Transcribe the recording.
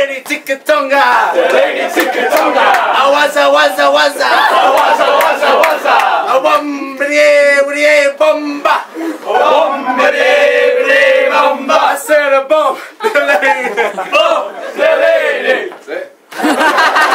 lady Tickatonga. The lady Tickatonga. Waza waza waza. Waza waza waza. Bomba bomba. Bomba bomba. I said a bomb. The lady. Oh, the lady.